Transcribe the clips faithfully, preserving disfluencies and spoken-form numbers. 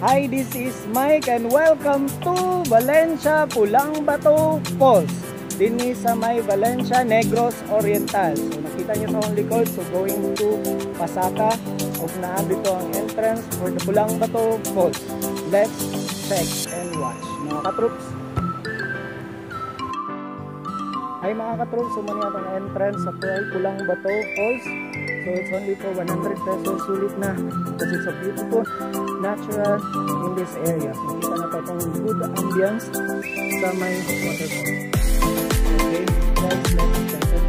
Hi, this is Mike and welcome to Valencia, Pulangbato Falls. Dini sa may Valencia, Negros, Oriental. So nakita nyo sa akong likod, so going to Pasaka of na dito ang entrance for the Pulangbato Falls. Let's check and watch mga katroops. Hi mga katroops, so mani atong entrance sa Pulangbato Falls. So it's only for one hundred pesos, sulit na because it's a beautiful natural in this area. So kita na pa itong good ambience sa may waterfall. Okay guys, let's check it.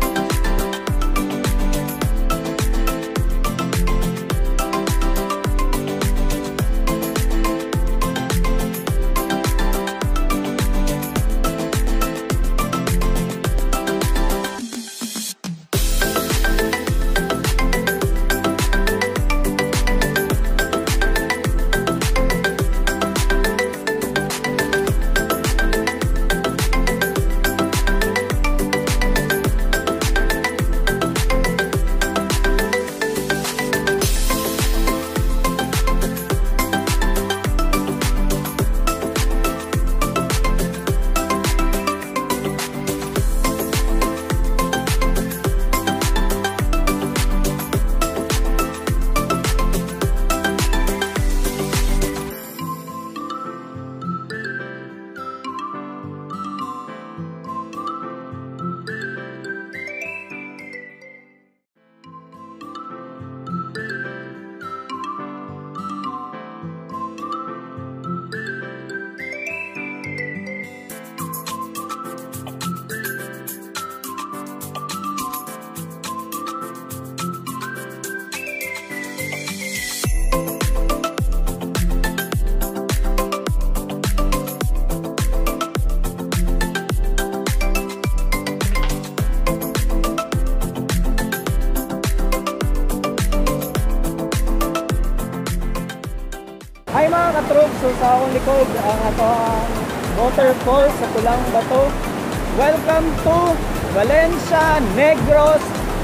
Hi mga katroops, so sa akong likod ang ato ang waterfall sa Pulangbato. Welcome to Valencia, Negros,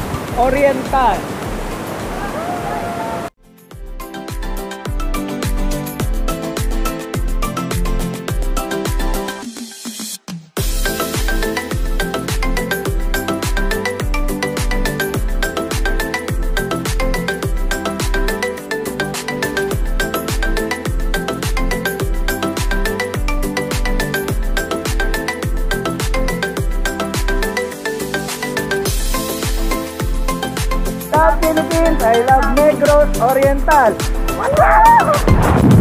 Oriental. Philippines, I love Negros Oriental.